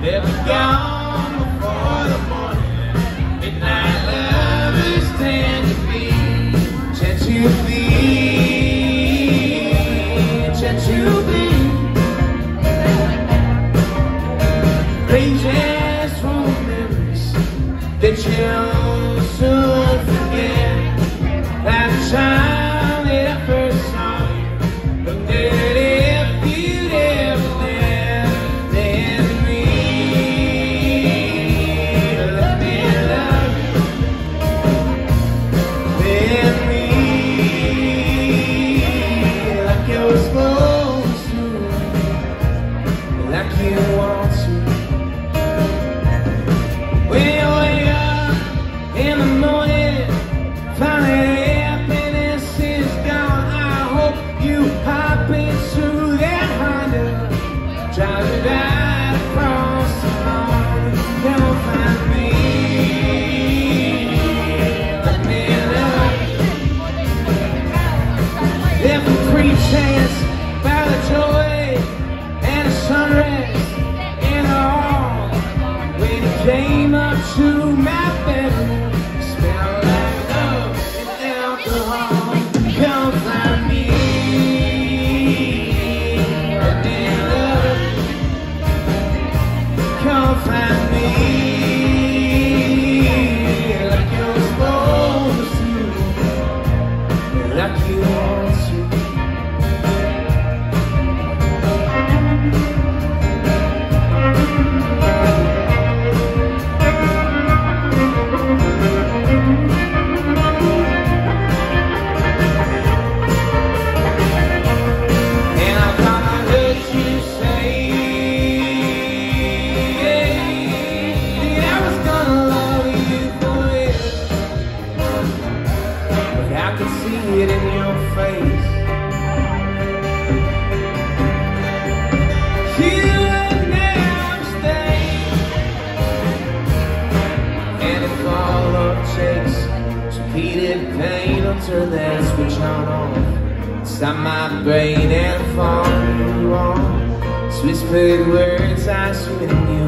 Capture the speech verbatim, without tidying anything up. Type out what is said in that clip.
Left gone before the morning. Midnight lovers tend to be, tend to be, tend to be. Pages full of memories that you'll soon forget. That time that I first saw you, but that if you'd ever left, then me, let me love you, then me, like you're supposed to, like you want to. When you wake up in the morning, find that happiness is gone. I hope you hop into that Honda, drive it right across the lawn. Don't find me, let me love you. Left a pretense by the joy and the sunrise in the hall. When he came up to my bedroom, it smelled like love and alcohol. Come find me, let me love you. Come find me, like you're supposed to, like you want to. And I thought I heard you say that I was gonna love you forever, but I could see it in your face. You would never stay, and if all it takes is repeated pain, I'll turn that switch on off. Stop my brain and fall on. Whispered words I swear to you.